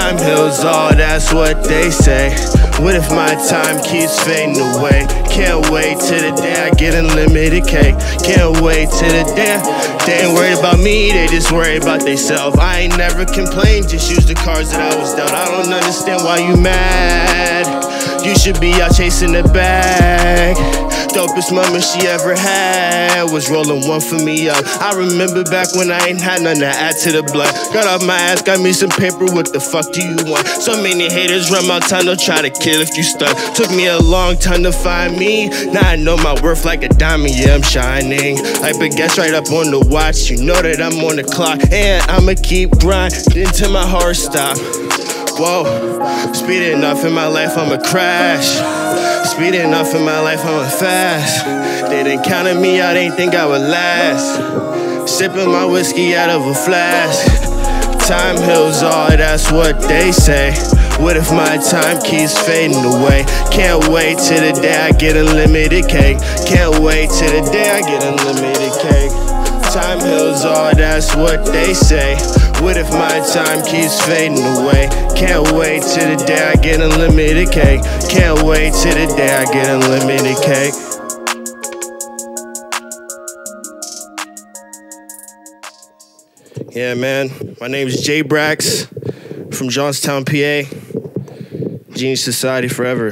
Time heals all, that's what they say. What if my time keeps fading away? Can't wait till the day I get unlimited cake. Can't wait till the day they ain't worried about me, they just worry about theyself. I ain't never complained, just use the cards that I was dealt. I don't understand why you mad. You should be out chasing the bag. Dopest moment she ever had was rolling one for me up. I remember back when I ain't had nothing to add to the blood. Got off my ass, got me some paper, what the fuck do you want? So many haters run my time, they'll try to kill if you stuck. Took me a long time to find me. Now I know my worth like a diamond, yeah, I'm shining. Like baguettes right up on the watch, you know that I'm on the clock. And I'ma keep grinding until my heart stop. Whoa, speeding enough in my life, I'ma crash. Speeding enough in my life, I'ma fast. They didn't count me out, ain't think I would last. Sipping my whiskey out of a flask. Time heals all, that's what they say. What if my time keeps fading away? Can't wait till the day I get unlimited cake. Can't wait till the day I get unlimited cake. Time heals all, that's what they say. What if my time keeps fading away? Can't wait till the day I get unlimited cake. Can't wait till the day I get unlimited cake. Yeah, man. My name is Jay Brax from Johnstown, PA. Genius Society forever.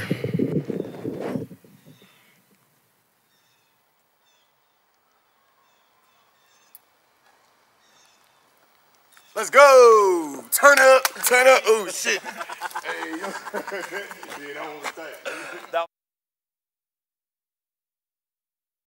Let's go! Turn up, turn up. Oh shit. Hey, yo. Yeah, that one was tight.